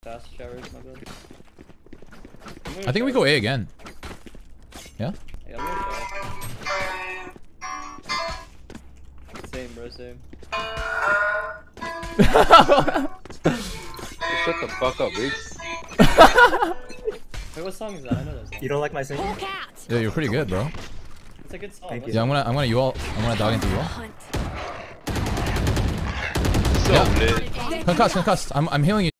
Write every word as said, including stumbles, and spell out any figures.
Fast showers, my bad. I think we go A again. Yeah? Yeah, I'm gonna shower. Same, bro, same. Shut the fuck up, bitch. Wait, what song is that? I know that song. You don't like my singing? Yeah, you're pretty good, bro. It's a good song. Thank you. Yeah, I'm gonna, I'm gonna U-all, I'm gonna dog into U-all. So Yeah. lit. Concuss, concuss. I'm, I'm healing you.